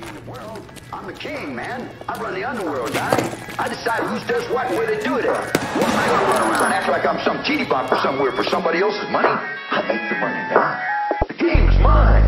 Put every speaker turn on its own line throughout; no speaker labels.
I'm the king, man. I run the underworld, guy. I decide who does what and where they do it at. What am I gonna run around and act like I'm some titty bopper somewhere for somebody else's money? I make the money, man. The game's mine.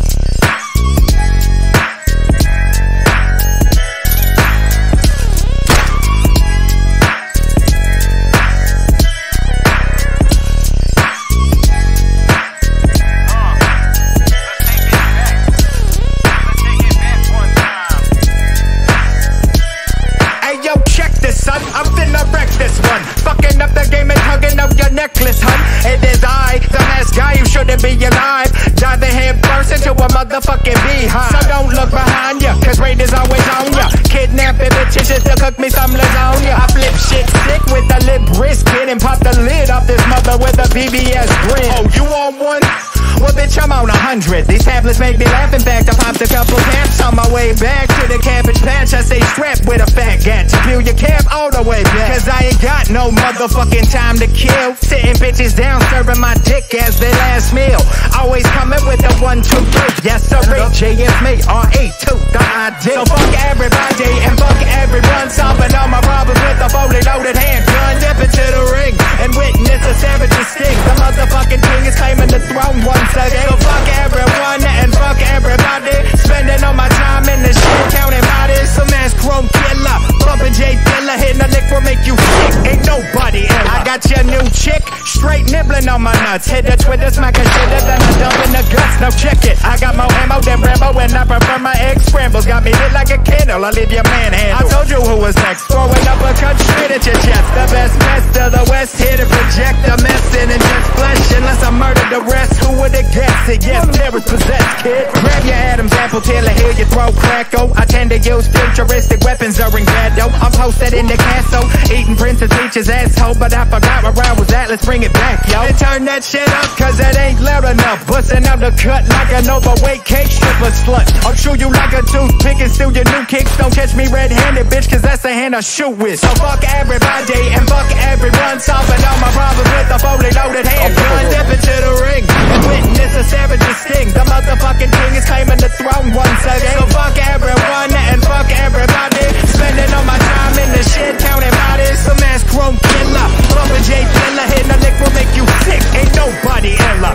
I'm finna wreck this one. Fucking up the game and tugging up your necklace, hun. It is I, the masked guy who shouldn't be alive. Dive the head first into a motherfucking beehive. So don't look behind ya, cause raid is always on ya. Kidnapping bitches just to cook me some lasagna. I flip shit sick with the lip brisket and pop the lid off this mother with a BBS grin. Oh, you want one? Well, bitch, I'm on 100. These tablets make me laugh. In fact, I popped a couple caps on my way back to the cabbage patch. I stay strapped with a fat gat to peel your cap all the way back. Cause I ain't got no motherfucking time to kill. Sitting bitches down, serving my dick as their last meal. Always coming with a 1, 2, 3. Yes, sir, JSMA, R82, the idea. So fuck everybody and fuck everyone. Solving all my problems with a fully loaded handgun. Step into the ring and witness a savage sting. The motherfucking king is claiming the throne once again. So fuck everyone and fuck everybody. Spending all my time in the shit, counting bodies. Some ass chrome killer, bumping J Dilla, hitting a lick will make you sick. Ain't nobody ever. I got your new chick, straight nibbling on my nuts. Hit the Twitter, smacking shit, then I dump in the guts. Now check it, I got more ammo than Rambo, and I prefer my egg scrambles. Got me lit like a candle, I leave your manhandle. I told you who was next, throwing up a cut straight at your chest. The best of the west, here to project the mess in and just flesh. Unless I murder the rest, who would have guessed it? Yes, terror's possessed, kid. Grab your Adam's apple till I hear your throat crackle. I tend to use futuristic weapons during battle. I'm posted in the castle, eating Princess Peach's asshole. But I forgot where I was at, let's bring it back, yo. And turn that shit up, cause it ain't loud enough. Busting out the cut like an overweight cake stripper slut. I'll chew you like a toothpick and steal your new kicks. Don't catch me red-handed, bitch, cause that's the hand I shoot with. So fuck everybody and fuck everyone. Solving all my problems with a fully loaded handgun. Step into the ring and witness a savage sting. The motherfucking king is claiming the throne once again. So fuck everyone and fuck everybody. Spending all my time in the shit, counting bodies. Some ass chrome killer, bumping J Dilla, hitting a lick will make you sick. Ain't nobody illa.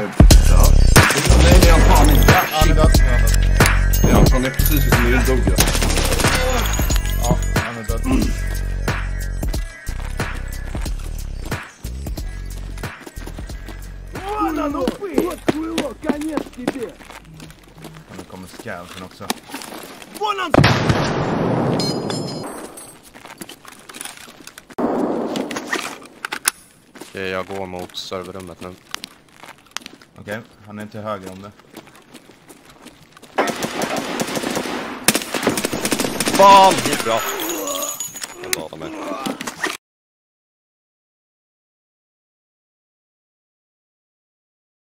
Nej, han fan inte. Han är precis som nu dog jag.
Ja, han är död. Nu kommer scousen också.
Okej, jag går mot serverrummet nu.
Okej, han är till höger om det.
Fan, det är bra.